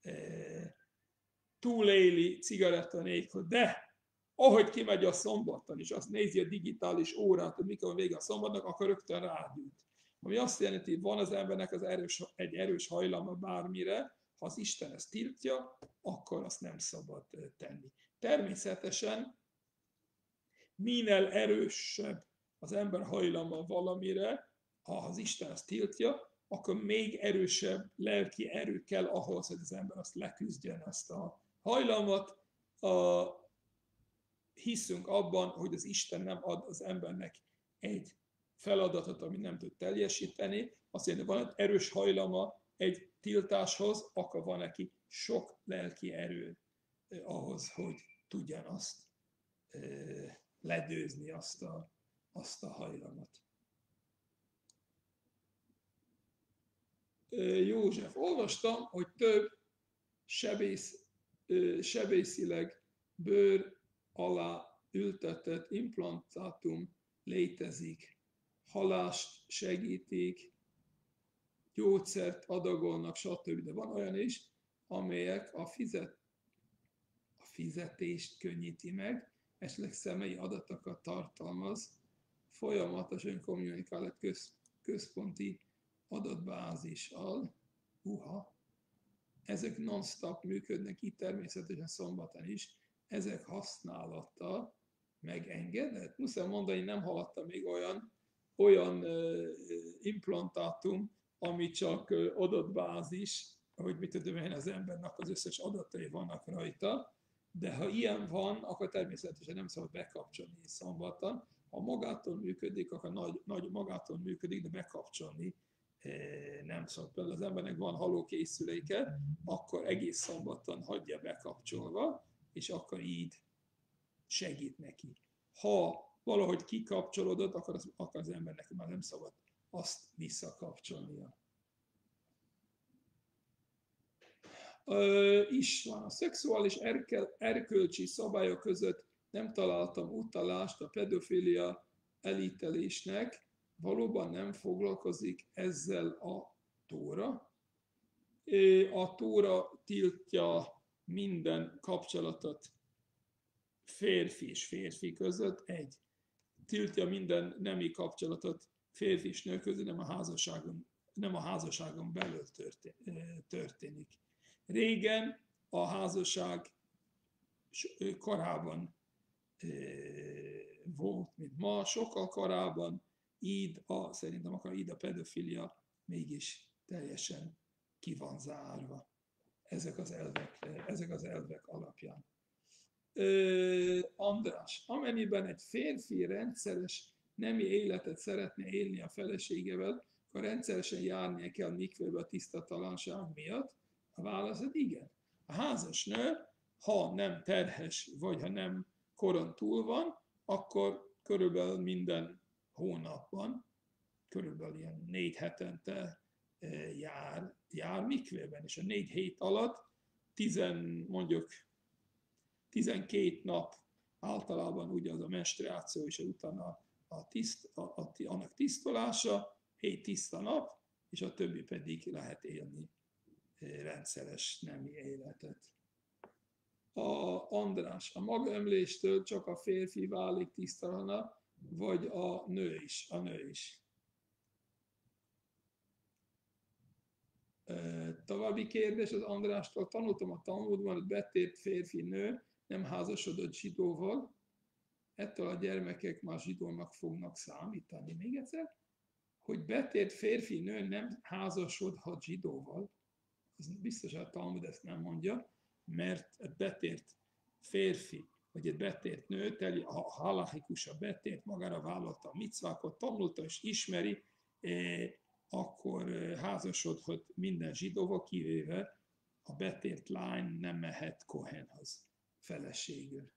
túléli cigaretta nélkül, de ahogy kimegy a szombaton, és azt nézi a digitális órát, hogy mikor vége a szombatnak, akkor rögtön rágyújt. Ami azt jelenti, hogy van az embernek egy erős hajlama bármire, ha az Isten ezt tiltja, akkor azt nem szabad tenni. Természetesen minél erősebb az ember hajlama valamire, ha az Isten ezt tiltja, akkor még erősebb lelki erő kell ahhoz, hogy az ember azt leküzdjen, ezt a hajlamot. Hiszünk abban, hogy az Isten nem ad az embernek egy feladatot, amit nem tud teljesíteni. Azt jelenti, hogy van egy erős hajlama egy tiltáshoz, akkor van neki sok lelki erő ahhoz, hogy tudjan azt ledőzni, azt a hajlamot. József, olvastam, hogy több sebészileg bőr alá ültetett implantátum létezik, halást segítik, gyógyszert adagolnak, stb. De van olyan is, amelyek a fizetést könnyíti meg, esetleg személyi adatokat tartalmaz, folyamatosan kommunikál egy központi adatbázissal. Ezek non-stop működnek itt természetesen szombaton is, ezek használata megengedett. Muszáj mondani, nem hallottam még olyan implantátum, ami csak adatbázis, hogy mit tudom én, az embernek az összes adatai vannak rajta, de ha ilyen van, akkor természetesen nem szabad bekapcsolni szombaton. Ha magától működik, akkor nagy magától működik, de bekapcsolni nem szabad. Például az embernek van halókészüléke, akkor egész szombaton hagyja bekapcsolva, és akkor így segít neki. Ha valahogy kikapcsolódott, akkor az embernek már nem szabad azt visszakapcsolnia. István, a szexuális erkölcsi szabályok között nem találtam utalást a pedofilia elítélésnek, valóban nem foglalkozik ezzel a Tóra. A Tóra tiltja minden kapcsolatot férfi és férfi között, tiltja minden nemi kapcsolatot férfi és nő között, nem a házasságon belül történik. Régen a házasság korábban volt, mint ma, sokkal korábban, szerintem akkor így a pedofilia mégis teljesen ki van zárva. Ezek az elvek alapján. András, amennyiben egy férfi rendszeres nemi életet szeretne élni a feleségével, akkor rendszeresen járnia kell mikvébe a tisztatalanság miatt? A válasz az igen. A házas nő, ha nem terhes, vagy ha nem koron túl van, akkor körülbelül minden hónapban körülbelül ilyen 4 hetente jár mikvében, és a 4 hét alatt mondjuk 12 nap általában ugye az a menstruáció, és utána annak tisztulása, 7 tiszta nap, és a többi pedig lehet élni rendszeres nemi életet. András, a magaömléstől csak a férfi válik tisztalana, vagy a nő is? A nő is. További kérdés az Andrástól. Tanultam a Talmudban, hogy betért férfi-nő nem házasodott zsidóval, ettől a gyermekek már zsidónak fognak számítani. Még egyszer, hogy betért férfi-nő nem házasodhat zsidóval, az biztos, hogy a Talmud ezt nem mondja, mert egy betért férfi, vagy egy betért nő, ha halachikus a betért, magára vállalta a micvákat, tanulta és ismeri, akkor házasodhat minden zsidóval, kivéve a betért lány nem mehet Kohenhoz feleségül.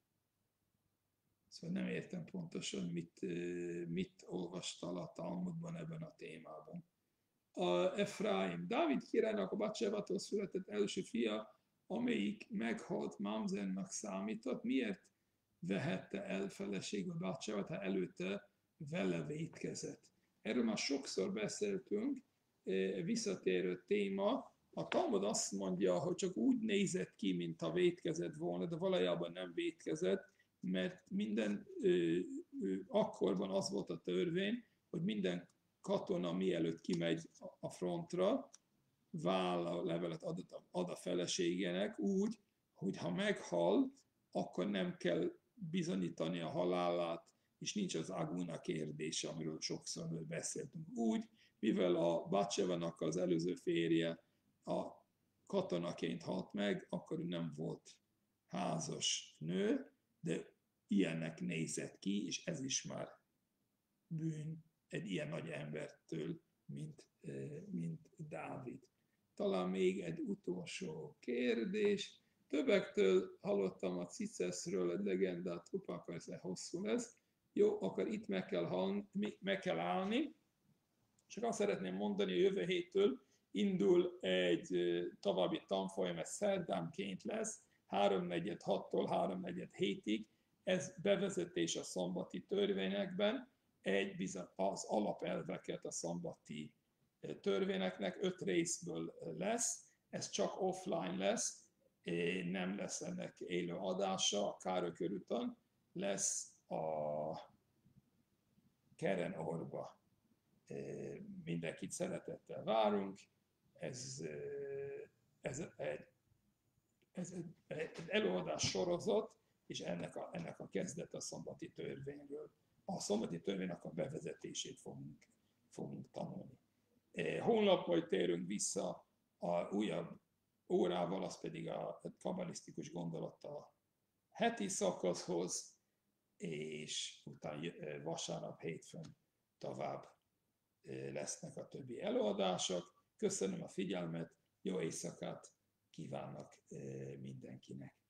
Szóval nem értem pontosan, mit olvastál a Talmudban ebben a témában. Efraim, Dávid királynak a Batsevától született első fia, amelyik meghalt Mamzennak számított, miért vehette el feleségül Batsevát, ha előtte vele vétkezett? Erről már sokszor beszéltünk, visszatérő téma. A Talmud azt mondja, hogy csak úgy nézett ki, mintha vétkezett volna, de valójában nem vétkezett, mert akkorban az volt a törvény, hogy minden katona mielőtt kimegy a frontra, vállalevelet ad a feleségének úgy, hogy ha meghal, akkor nem kell bizonyítani a halálát, és nincs az aguna kérdése, amiről sokszor beszéltünk. Úgy, mivel a Batsevanak az előző férje a katonaként halt meg, akkor ő nem volt házas nő, de ilyennek nézett ki, és ez is már bűn egy ilyen nagy embertől, mint Dávid. Talán még egy utolsó kérdés. Többektől hallottam a Ciceszről egy legendát, akkor ez hosszú lesz. Jó, akkor itt meg kell állni. Csak azt szeretném mondani, hogy jövő héttől indul egy további tanfolyam, ez szerdánként lesz, 3:46-tól 3:47-ig. Ez bevezetés a szombati törvényekben, az alapelveket a szombati törvényeknek 5 részből lesz, ez csak offline lesz, nem lesz ennek élő adása, a Károly körúton lesz a Keren Orba. Mindenkit szeretettel várunk, ez egy előadás sorozat, és ennek a kezdet a szombati törvényről. A szombati törvénynek a bevezetését fogunk tanulni. Holnap majd térünk vissza a újabb órával, az pedig a kabalisztikus gondolat a heti szakaszhoz, és utána vasárnap, hétfőn tovább lesznek a többi előadások. Köszönöm a figyelmet, jó éjszakát kívánok mindenkinek!